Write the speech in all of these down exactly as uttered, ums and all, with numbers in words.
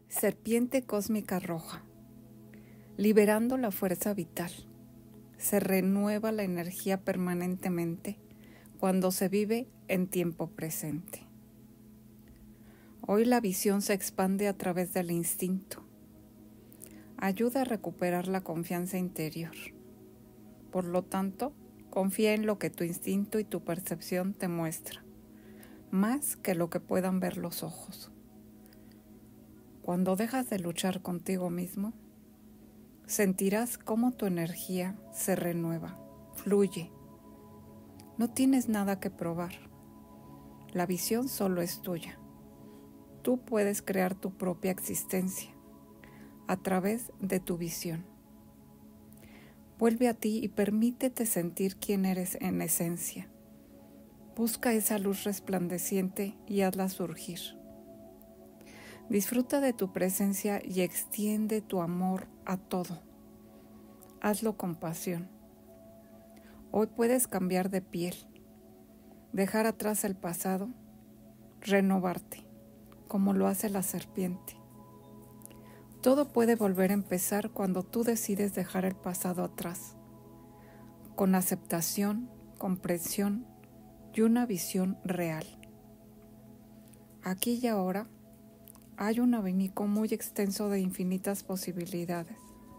Serpiente cósmica roja, liberando la fuerza vital. Se renueva la energía permanentemente cuando se vive en tiempo presente. Hoy la visión se expande a través del instinto. Ayuda a recuperar la confianza interior. Por lo tanto, confía en lo que tu instinto y tu percepción te muestran, más que lo que puedan ver los ojos. Cuando dejas de luchar contigo mismo, sentirás cómo tu energía se renueva, fluye. No tienes nada que probar. La visión solo es tuya. Tú puedes crear tu propia existencia a través de tu visión. Vuelve a ti y permítete sentir quién eres en esencia. Busca esa luz resplandeciente y hazla surgir. Disfruta de tu presencia y extiende tu amor a todo. Hazlo con pasión. Hoy puedes cambiar de piel, dejar atrás el pasado, renovarte, como lo hace la serpiente. Todo puede volver a empezar cuando tú decides dejar el pasado atrás, con aceptación, comprensión y una visión real. Aquí y ahora hay un abanico muy extenso de infinitas posibilidades.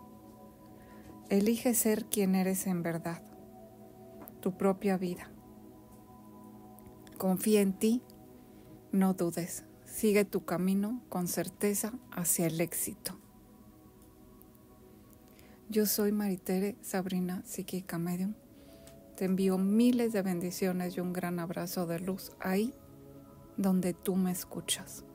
Elige ser quien eres en verdad, tu propia vida. Confía en ti, no dudes, sigue tu camino con certeza hacia el éxito. Yo soy Maritere Sabrina, psíquica medium. Te envío miles de bendiciones y un gran abrazo de luz ahí donde tú me escuchas.